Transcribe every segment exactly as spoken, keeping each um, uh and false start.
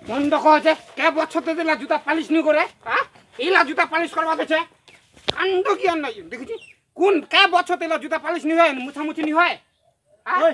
কোন দেখো আছে কে বছরতে দিলা জুতা পালিশ নি করে হ্যাঁ ইলা জুতা পালিশ করবা দেছে কাণ্ড কি আর নাই দেখেছি কোন কে বছরতে দিলা জুতা পালিশ নি হয় মুছামুছি নি হয় হ্যাঁ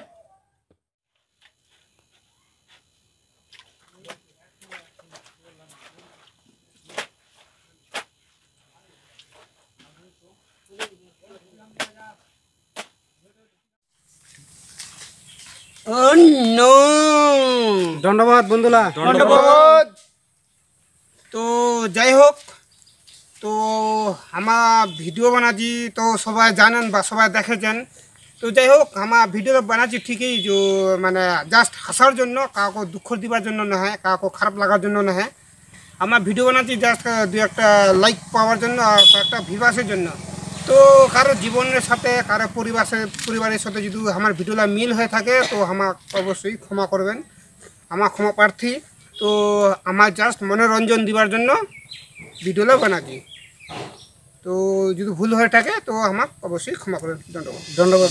Oh no! ধন্যবাদ বন্ধুরা ধন্যবাদ। তো যাই হোক তো আমার ভিডিও বানাচ্ছি তো সবাই জানেন বা সবাই দেখেছেন তো যাই হোক আমার ভিডিও বানাচ্ছি ঠিকই যে মানে জাস্ট হাসার জন্য কাউকে দুঃখ দিবার জন্য না হয় কাউকে খারাপ লাগার জন্য না হয় আমার ভিডিও বানাচ্ছি জাস্ট দু একটা লাইক পাওয়ার জন্য আর একটা ভিউয়ার্সের জন্য তো কারো জীবনের সাথে কারো পরিবারের পরিবারের সাথে যদি আমার ভিডিওটা মিল হয়ে থাকে তো আমাকে অবশ্যই ক্ষমা করবেন আমার ক্ষমা প্রার্থী তো আমার জাস্ট মনোরঞ্জন দিবার জন্য ভিডিওটা বানাচ্ছি তো যদি ভুল হয়ে থাকে তো আমাকে অবশ্যই ক্ষমা করবেন ধন্যবাদ ধন্যবাদ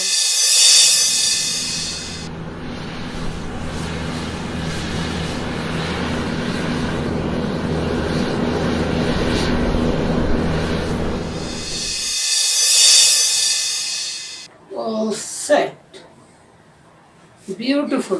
Oh, set. Beautiful.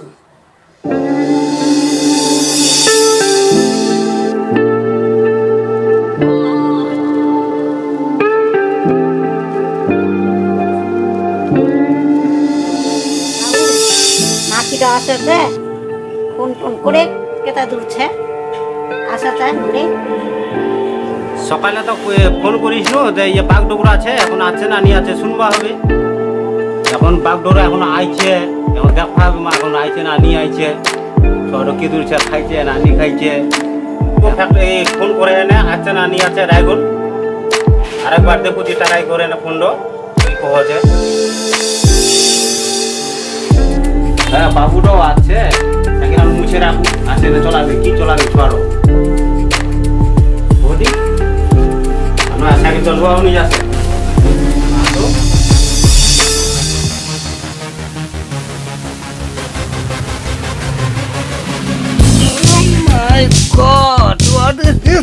নাতিটা আসছে ফোন ফোন করে কেতা দূরছে আসাতে ঘুরে সকালে তো ফোন করিস নো যে ইয়ে বাগডোগরা আছে এখন আছে না নিয়ে আছে শুনবা হবে এখন বাগডোগরা এখন আইছে এখন দেখা হবে মা এখন আইছে না নিয়ে আইছে সব কি দূরছে খাইছে না নি খাইছে এই ফোন করে এনে আছে না নিয়ে আছে রায়গঞ্জ আরেকবার দেখো যে টাকাই করে না ফোনটা কি কহছে হ্যাঁ বাবুটাও আছে এখন আমি মুছে রাখবো আসে না চলাবে কি চলাবে ছড়ো বৌদি আমরা আশাকে চলবো নিয়ে যাচ্ছে My God, what is this?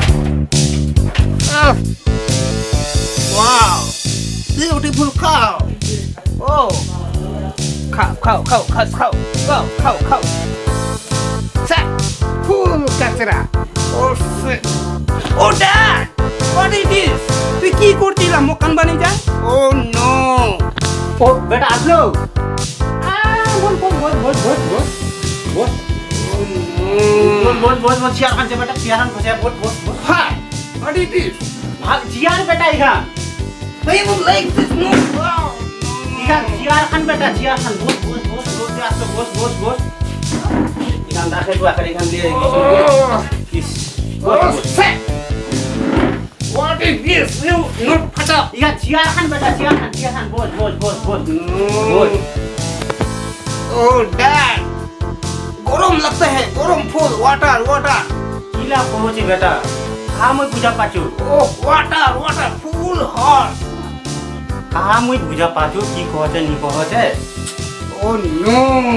Oh. Wow, beautiful cow. Oh, cow, cow, cow, cow, cow, cow, cow, cow. Set, full kachra. Oh shit. Oh dad, what is this? তুই কি করছিলা মকান বানি যা? Oh no. ও বেটা আসলো আহ বল বল বল বল বল বল বল बोल बोल बोल बोल चियार खान से बेटा चियार खान फंसे बोल बोल बोल Hi, what is this? भाग चियार बेटा इधर I would like this. No. Wow. इधर चियार खान बेटा चियार खान बोल बोल बोल बोल दे आस्ते बोल बोल बोल इधर दाखिल हुआ कर इधर ले किस Oh shit. What is this? You not pata. इधर चियार खान बेटा चियार खान चियार खान बोल बोल बोल बोल बोल Oh dad. गरम लगता है गरम फुल वाटर वाटर किला पहुंचे बेटा कहाँ मैं पूजा पाचू oh water water full hot कहाँ मैं पूजा पाचू की कहते नहीं कहते ओह नो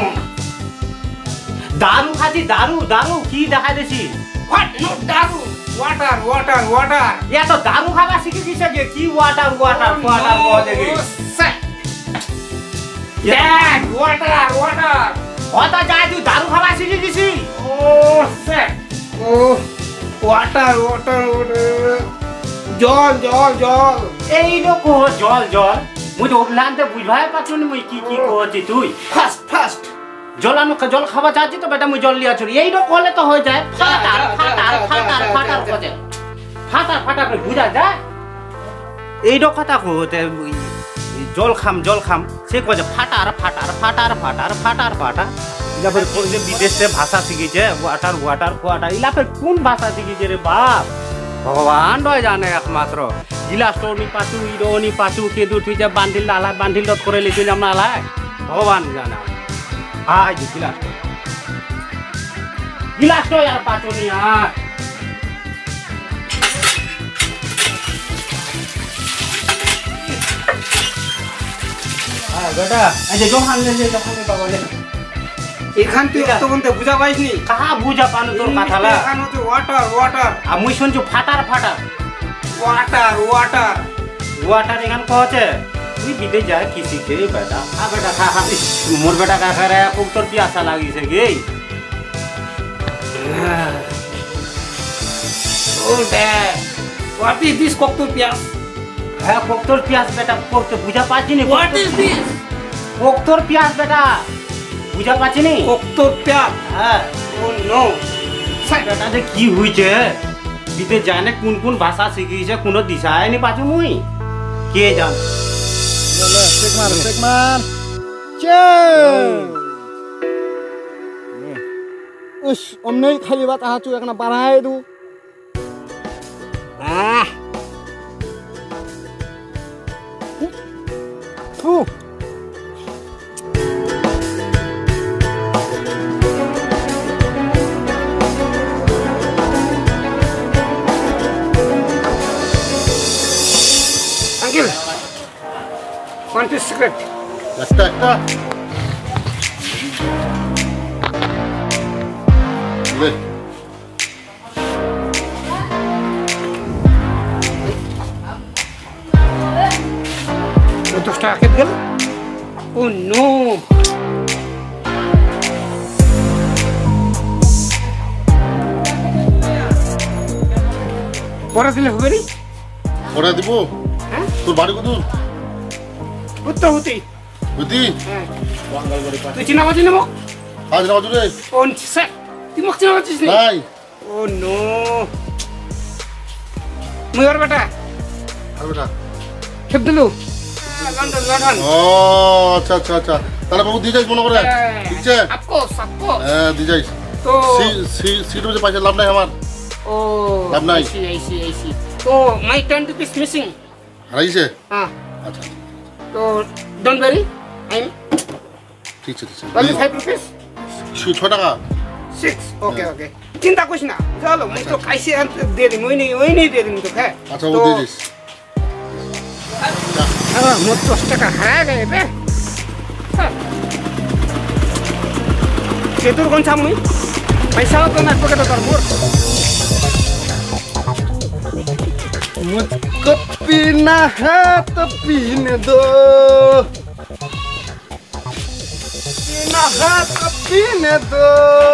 दारू खाती दारू दारू की दिखा देसी व्हाट नो दारू वाटर वाटर वाटर या तो दारू खावा सीखी की सके की वाटर वाटर वाटर बोलेगी डैड वाटर वाटर होता जाए तू दारू खावा सीखी किसी ओह सेट ओह वाटर वाटर वाटर জল জল জল এই লোক জল জল মুই তো ওলানতে বুঝাই পাচ্ছি না মুই কি কি করছি তুই ফাস্ট ফাস্ট জল আমি জল খাওয়া চাচ্ছি তো বেটা মুই জল লিয়া চলি এই লোক হলে তো হয়ে যায় ফাটার ফাটার ফাটার ফাটার করে ফাটার ফাটার করে বুঝা যায় এই লোক কথা কইতে জল খাম জল খাম সে কয়ে ফাটার ফাটার ফাটার ফাটার ফাটার ফাটা ইলা ফের কোন যে বিদেশে ভাষা শিখেছে ওয়াটার ওয়াটার ওয়াটার ইলা ফের কোন ভাষা শিখেছে রে বাপ ভগবান রয় জানে একমাত্র গিলাস টোনি পাচু ইরোনি পাচু কেদু তুই যে বান্ডিল আলা বান্ডিল দত করে লিখে আমরা আলাই ভগবান জানে আই যে গিলাস গিলাস তো আর পাচু নি আর আ বেটা এই যে জোহান লে লে জোহান লে বাবা লে এখান তুই তো বলতে বুঝা পাইসনি কাহা বুঝা পানো তোর কথালা এখান হচ্ছে ওয়াটার ওয়াটার আর মুই শুনছু ফাটার ফাটার ওয়াটার ওয়াটার ওয়াটার এখান কহছে তুই বিদে যায় কি শিখে বেটা আ বেটা খা খা ইস, মোর বেটা কা করে খুব তোর পিয়াসা লাগিছে গে oh dad what is this কক্তর পিয়াস হ্যাঁ কোক্তর পিয়াস বেটা কোক্তর বুঝা পাচ্ছি নি হোয়াট ইজ দিস কোক্তর পিয়াস বেটা বুঝা পাচ্ছি নি কক্তর পিয়াস হ্যাঁ ও নো বেটা যে কি হইছে বিদে জানে কোন কোন ভাষা শিখিছে কোনো দিশাই নি পাচ্ছি মুই কে জান চেক মার চেক মার উস অমনে খালি বাত আহা চু একনা বাড়াই দু আহ থু আঙ্কেল ওয়ান পিস সিগারেট একটা একটা লে দশ টাকা কেটে গেল ও নো পরে দিলে হবে নি পরে দিব হ্যাঁ তোর বাড়ি কত উত্তর হতেই বুঝি হ্যাঁ তুই চিনা পাচ্ছি না মোক আজ না বাজু রে ও স্যার তুই মোক চিনা পাচ্ছিস নি নাই ও নো ময়ূর বেটা আর বেটা খেপ দিলু লন্ডন লন্ডন ও আচ্ছা আচ্ছা আচ্ছা তাহলে বাবু দিয়ে যাইস মনে করে ঠিক আছে অফকোর্স অফকোর্স হ্যাঁ দিয়ে যাইস তো সিট মধ্যে পয়সা লাভ নাই আমার ও লাভ নাই। আইসি আইসি আইসি তো মাই টেন রুপিস মিসিং হারাইছে হ্যাঁ আচ্ছা তো ডোন্ট ওয়ারি আই এম ঠিক আছে ঠিক আছে only five rupees ছ টাকা six ওকে ওকে চিন্তা করিস না চলো মুই তো কাইসে দিয়ে দিম ওই নেই ওই নেই দিয়ে দিম তো হ্যাঁ আচ্ছা ও দিয়ে দিস হ্যাঁ মোট দশ টাকা হারা গেছে বে সেতুর কোন ছাম মুই পয়সা তো না পকেটে তোর মোর मुझको पीना है तो पीने दो पीना है तो पीने दो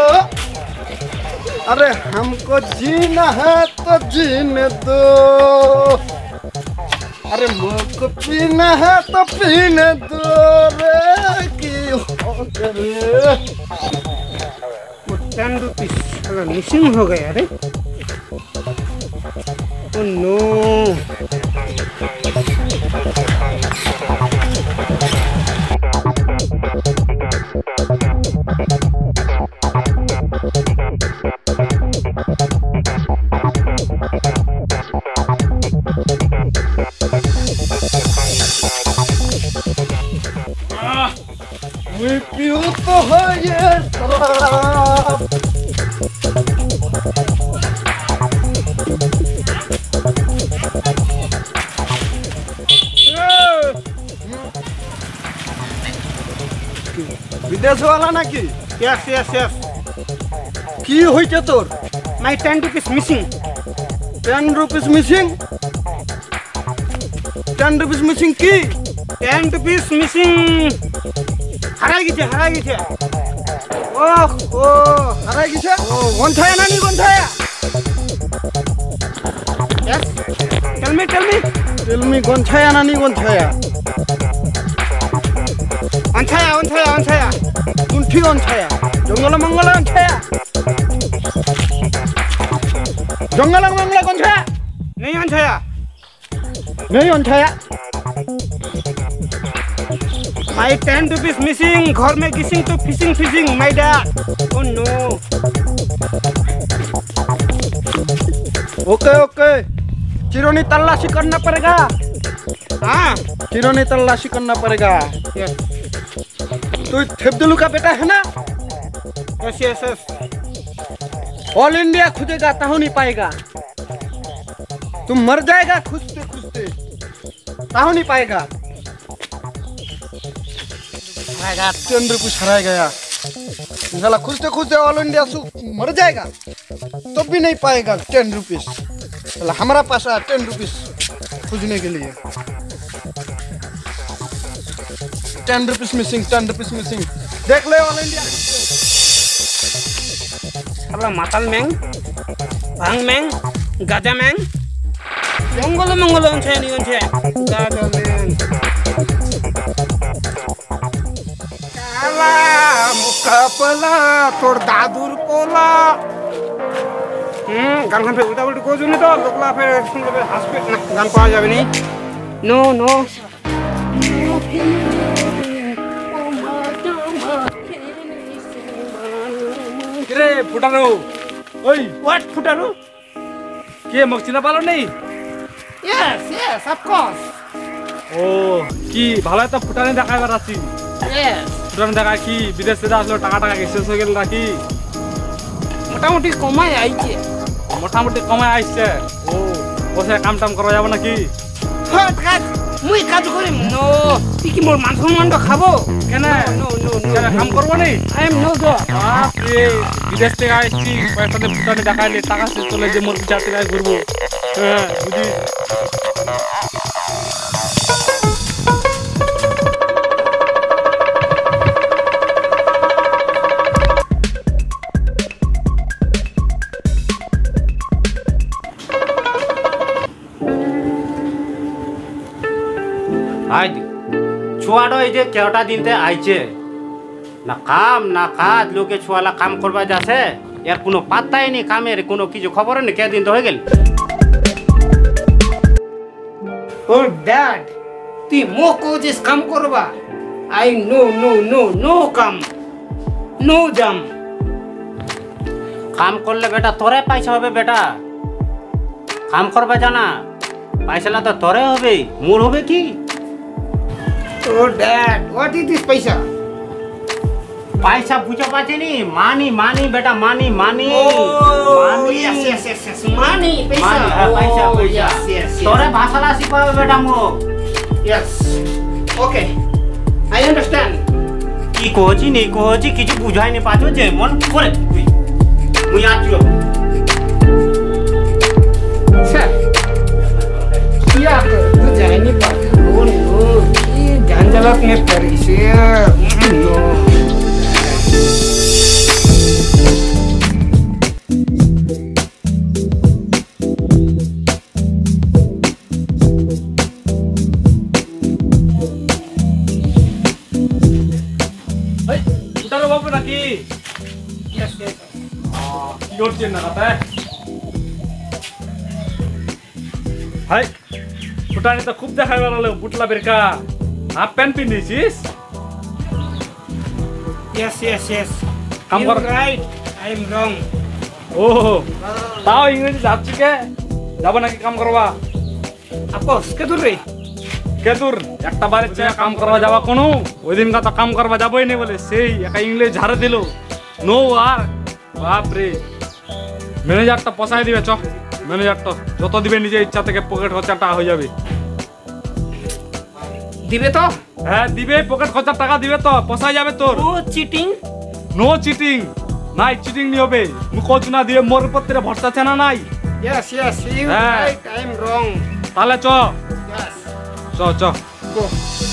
अरे हमको जीना है तो जीने दो अरे मुझको पीना है तो पीने दो रे की हो करे टेन रुपीस अगर मिसिंग हो गया रे Oh no! मैं पीऊँ तो है ये शराब বিদেশ वाला নাকি Yes, yes, yes. কি হইছে তোর My ten rupees missing. Ten rupees missing ten rupees missing কি Ten rupees missing. হারাই গেছে হারাই গেছে ওহ ও হারাই গেছে ও গন্থায়া নানি গন্থায়া Yes. Tell me, tell me. Tell me গন্থায়া নানি গন্থায়া অনছায়া অনছায়া অনছায়া গুণ্ঠি গন্থায়া জঙ্গল মঙ্গল গন্থায়া জঙ্গল মঙ্গল গন্থায়া নেই অনছায়া নেই গন্থায়া My ten rupees missing. घर में किसिंग तो fishing fishing. My dad. Oh no. Okay okay चिरोनी तलाशी करना पड़ेगा हाँ. चिरोनी तलाशी करना पड़ेगा Yes. तू थेपदुलू का बेटा है ना Yes, yes, yes. All India खुदेगा ताहू नहीं पाएगा तुम मर जाएगा खुजते खुजते ताहू नहीं पाएगा टेन रुपीस हराया गया साला खुजते खुजते ऑल इंडिया सु मर जाएगा तब भी नहीं पाएगा टेन रुपीस। साला हमारा पास है टेन रुपीस खोजने के लिए। Ten rupees missing, ten rupees missing. देख ले ऑल इंडिया। সালা মাতাল ম্যাং, ভাং ম্যাং, গাজা ম্যাং, জঙ্গল মঙ্গল অঞ্চে নি অঞ্চে গাজা ম্যাং। কালা মুখা পোলা তোর দাদুর পোলা। হুম গানখান ফের উল্টা উল্টি কোজুনি তো লোকলা ফের শুনলে হাসবে না, গান পাওয়া যাবে নি। নো নো কিরে ফুটানো ওই হোয়াট ফুটারু? কে মোক চিনা পালো নেই? Yes yes of course. ও কি ভালো একটা ফুটানি দেখাই বেড়াচ্ছি। ইয়েস ফুটানি দেখা কি বিদেশ থেকে আসলো টাকা টাকা শেষ হয়ে গেল নাকি? মোটামুটি কমাই আইছে। মোটামুটি কমায় আসছে। ও বসে কাম টাম করা যাবে নাকি? হট কাজ মুই কাজ করিম। নো তুই কি মোর মান সম্মান খাবো? কেন নো নো নো কেন কাম করবো নি? I am no go. বাপরে বিদেশ থেকে আসছি পয়সা দিয়ে ফুটানি দেখাইলে টাকা শেষ চলে যে মোর বিচার থেকে ঘুরবো। হ্যাঁ বুঝি। আজ ছুয়াটা এই যে কেওটা দিনতে আইছে না কাম না কাজ, লোকে ছুয়ালা কাম করবা যাচ্ছে, এর কোনো পাত্তাই নেই, কামের কোনো কিছু খবর নেই। কে দিন তো হয়ে গেল। ও ড্যাড তুই মো কোজিস কাম করবা? I no no no no কাম নো জাম। কাম করলে বেটা তোরে পয়সা হবে বেটা। কাম করবা জানা পয়সাটা তো তোরে হবে, মোর হবে কি? Oh dad what is this পয়সা? পয়সা বুঝে পাচ্ছিনি? মানি মানি বেটা, মানি মানি মানি yes yes yes yes money পয়সা। মানি, হ্যাঁ, পয়সা Oh, পয়সা yes yes yes তোরে ভাষাটা শিখাবে বেটা মোক। yes okay I understand. কি কহছি নেই কহছি কিছু বুঝাই নি পাচ্ছ যে মন করে তুই মুই আছো। sir क्या तू जाए नहीं पाता? oh no ये जंजालत में पड़ी से no ফুটানো বাবু নাকি? yes yes কি করছেন না কথা? হাই ফুটানি তো খুব দেখাই বেড়ালো। বুটলা বেরকা হাফ প্যান্ট পিন্ধিছিস? yes yes yes কাম you কর। right I am wrong. ও তাও ইংরেজি যাচ্ছি কে? যাবো নাকি কাম করবা? আপস কে দূর রে? কে দূর একটা বাড়ির চেয়ে কাম করবা যাবা কোনো? ওই দিন তো কাম করবা যাবোই নি বলে সেই একা ইংলিশ ঝাড়ে দিল। নো আর বাপরে ম্যানেজারটা পসাই দিবে। চ ম্যানেজারটা যত দিবে নিজের ইচ্ছা থেকে পকেট খরচা টাকা হয়ে যাবে। দিবে তো? হ্যাঁ দিবে, পকেট খরচার টাকা দিবে তো পসাই যাবে তোর। ও চিটিং নো চিটিং নাই, চিটিং নি হবে। মুখ না দিয়ে মোর উপর থেকে ভরসা আছে না নাই? yes yes you হ্যাঁ। right I am wrong. তাহলে চ yes চ চ go.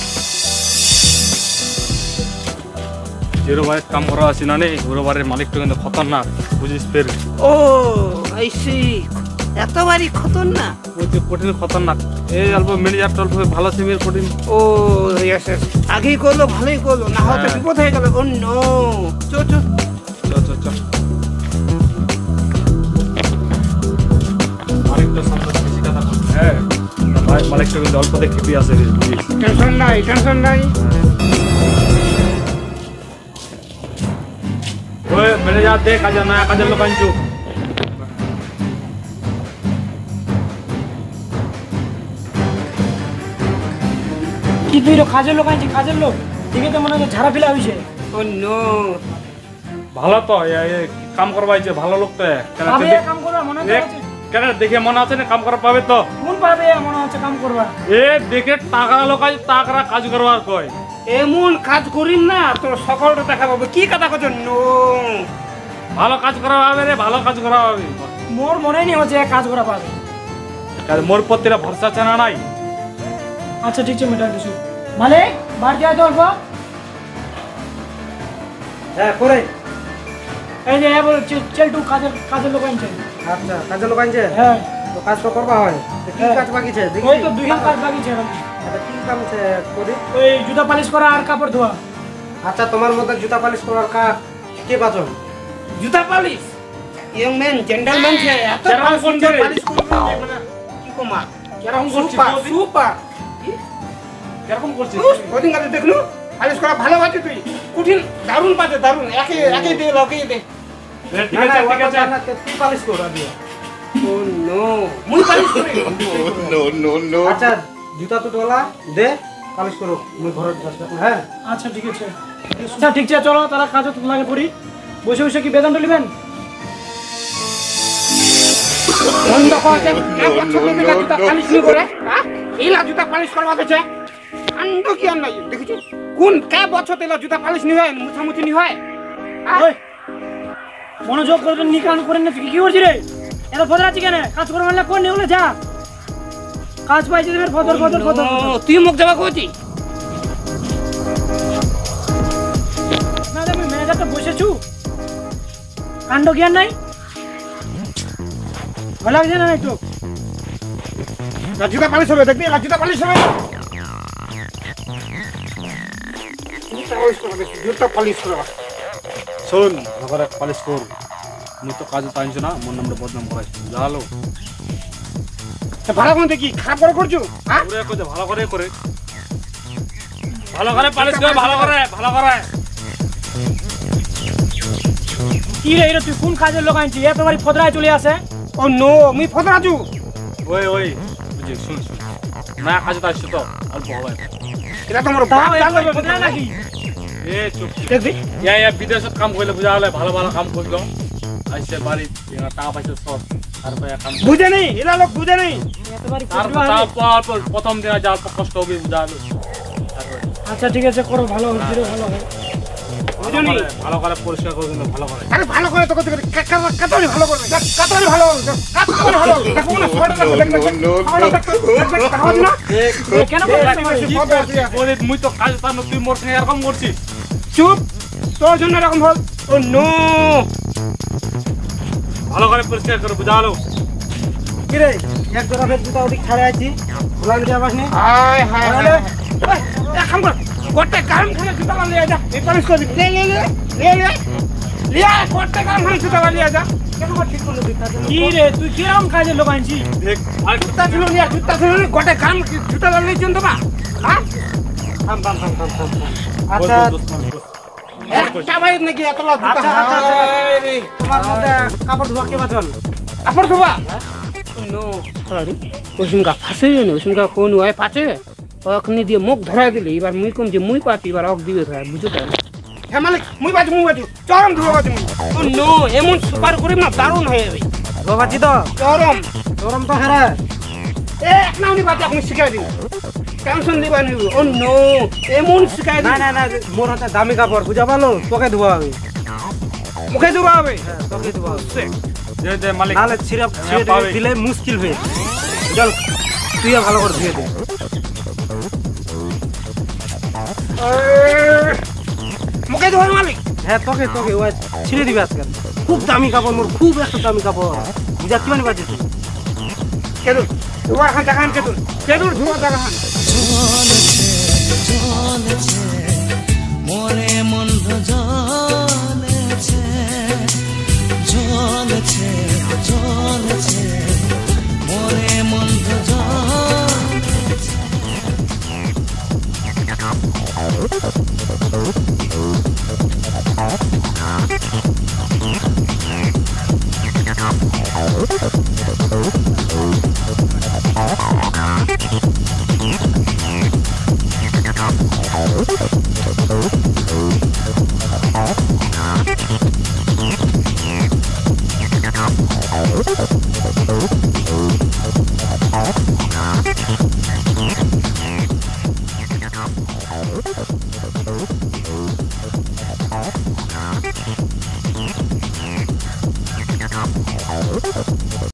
জিরো বাড়ির কাম করা আছি না নেই। জিরো বাড়ির মালিকটা কিন্তু খতরনাক বুঝিস ফের। ও আই সি এতবারই খতরনাক। ওই যে কঠিন খতরনাক। এই অল্প ম্যানেজার অল্প ভালো সিমের কঠিন। ও ইয়েস ইয়েস আগেই করলো ভালোই করলো, না হয়তো হ্যাঁ। বিপদ হয়ে গেল। ও নো চো চো চ চ চ মালিকটা সামনে বেশি কথা বল। হ্যাঁ ভাই মালিকটা কিন্তু অল্প দেখে খেপে আছে রে বুঝিস। টেনশন নাই টেনশন নাই। ওই ম্যানেজার দে কাজে না কাজের লোক আনছো। কি তুই কাজের লোক আনছি? কাজের লোক দেখে তো মনে হচ্ছে ঝাড়া ফেলা হয়েছে। ও নো ভালো তো এ- এ কাম করবাইছে ভালো লোকটা। কেন পাবে দেখ- কাম করবা মনে দেখ, হচ্ছে? কেন দেখে মনে আছে না কাম করা পাবে তো? কোন পাবে মনে হচ্ছে কাম করবা? এ দেখে টাকা লোক আছে টাকরা কাজ করবার কয়। এমন কাজ করিম না তোর সকলটা দেখা পাবো কি কথা করছো নো ভালো কাজ করা হবে রে, ভালো কাজ করা হবে। মোর মনে নেই হচ্ছে কাজ করা পাবে। কাজ মোর প্রতিটা ভরসা চানা নাই। আচ্ছা ঠিক আছে মেটা কিছু মালিক বার যায় তো অল্প। হ্যাঁ করে। এই যে এবার চল টু কাজের কাজের লোক আনছে। আচ্ছা কাজের লোক আনছে? হ্যাঁ তো কাজ তো করবা হয়। তো কি কাজ বাকি আছে দেখি? ওই তো দুই হাত কাজ বাকি আছে। এটা কি কাম আছে করি? ওই জুতা পালিশ করা আর কাপড় ধোয়া। আচ্ছা তোমার মধ্যে জুতা পালিশ করার কা কে বাজন? জুতা পালিশ ইয়ং ম্যান জেন্টলম্যান ছে এত কেরকম সুন্দর করছে? পালিশ করবে মানে কি কমা কেরকম করছিস সুপার বৌদি? সুপার কিরকম করছিস? ওদিন কাছে দেখলু পালিশ করা ভালো আছে তুই কঠিন দারুণ পাচ্ছে দারুণ একে একে দে লকে দে এ, ঠিক না, না, আছে ঠিক ওটা আছে। জানা তো তুই পালিশ কর আদি। ও নো মুই পালিশ করি No, no, no. আচ্ছা জুতা তো ডলা দে পালিশ করো মুই ঘরে যাচ্ছি হ্যাঁ। আচ্ছা ঠিক আছে। আচ্ছা ঠিক আছে চলো তারা কাজে তো লাগে পড়ি। বসে বসে কি বেতন তুলিবেন? বন্ধ করতে এক বছর ধরে জুতা পালিশ নি করে হ্যাঁ এই লা জুতা পালিশ করবা দেছে কাণ্ড কি আর নাই দেখেছি কোন কে বছর তেলা জুতা পালিশ নি হয় মুছামুছি নি হয় ওই মনোযোগ করে নিকান করে না তুই কি করছিস রে? এত ফদর আছে কেন? কাজ করে মানে কোন নেউলে যা। কাজ পাইছিস এর ফদর ফদর ফদর। তুই মুখ দেবা কইতি না আমি ম্যানেজারটা বসেছু। কাণ্ড জ্ঞান নাই? ভালো লাগছে না একটু? জুতা পালিশ হবে দেখবি জুতা পালিশ হবে জুতা পালিশ করবা শোন ঘরে পালিশ কর। মুই তো কাজ তো আনছো না, মোর নামটা বদনাম করাইছ। জানো ভালো কোন দেখি খারাপ করে করছো হ্যাঁ ওরে কই ভালো করে করে ভালো করে পালিশ করে ভালো করে ভালো করে। কি রে এটা তুই কোন কাজের লোক আনছিস? এত বাড়ি ফদরায় চলে আসে। ও নো মুই ফদরাজু ওই ওই বুঝি শুন শুন না কাজ তো আসছো তো অল্প হবে। এটা তোমার তাও বাপ এত জানবে ফদরা নাকি? এ চুপ দেখবি ইয়া ইয়া বিদেশত কাম করলে বুঝা হলে ভালো ভালো কাম করলো আইসে বাড়ি এরা টাকা পাইছে সব তারপরে কাম বুঝে নেই এরা লোক বুঝে নেই এত বাড়ি তারপর ফদরা হলে- তারপর প্রথম দিন যা অল্প কষ্ট হবে বুঝা হলো। তারপরে আচ্ছা ঠিক আছে করো ভালো হবে ধীরে ভালো হবে। বুঝে নেই ভালো করে পরিষ্কার করে দিলে ভালো করে। আরে ভালো করে তো করতে করে কাতারি ভালো করবে কাতারি ভালো কাতারি ভালো দেখো না ফটো দেখো No, no, no. এ, কেন ফদরা কি করছিস? করছিস? ওরে মুই তো কাজ তার তুই মোর সঙ্গে এরকম করছিস। চুপ তোর জন্য এরকম হল ও নো ভালো করে পরিষ্কার করে বুঝা হলো। কি রে এক জোড়া ফের জুতা ওদিক ছাড়ে আছি খোলা দিতে পারস নি? হায় হায় হায় এক কাম কর গোটে কারণ খানে জুতা লিয়ে যা এই পালিশ করে লে লে লে লে লে লিয়া গোটে কারণ খানে জুতা লিয়ে যা কেন করে ঠিক করলো তুই তার জন্য? কি রে তুই কিরকম কাজের লোক আনছিস? দেখ আর জুতা ছিল লিয়া জুতা ছিল গোটে কারণ জুতা লিয়ে চন্দ বা হ্যাঁ থাম থাম থাম থাম থাম থাম। আচ্ছা আচ্ছা একটা ভাই নাকি এতলা জুতা আচ্ছা, আচ্ছা, আচ্ছা। হায় রে তোমার মধ্যে কাপড় ধোয়া কে বাজন? আপর ধোবা নো আরে ওসুনকা ফাঁসে না ওসুনকা কোন হয় পাচে অখনি দিয়ে মুখ ধরাই দিলে এবার মুই কম যে মুই পাতি এবার অক দিবে ধরা বুঝো তো হ্যাঁ মালিক মুই বাজু মুই বাজু চরম ধোয়া বাজু ও নো এমন সুপার করিম না দারুণ হয়ে যাবে ধোয়া বাজি তো চরম গরম তো হেরে এ এক নাউনি বাজু আপনি শিখাই দিন টেনশন দিবা নি ও নো এমন শিখাই না দিন না না মোর হাতে দামি কাপড় বুঝা পালো তোকে ধোয়া হবে মুখে ধোয়া হবে হ্যাঁ তোকে ধোয়া হবে দে দে মালিক নাহলে ছিঁড়ে ছিঁড়ে পাবে। দিলে মুশকিল হয়ে চল তুই ভালো করে ধুয়ে দে মুখে ধোয়া মালিক হ্যাঁ তোকে তোকে ওই ছিঁড়ে দিবে আজকাল খুব দামি কাপড় মোর খুব একটা দামি কাপড় বুঝা কি মানে বাজে তুই কেদুর ধোয়া খান দেখান কেদুর কেদুর ধোয়া দেখান মনে মন্দ জ্বলেছে জ্বলেছে জ্বলেছে মনে মন্দ জ্বলেছে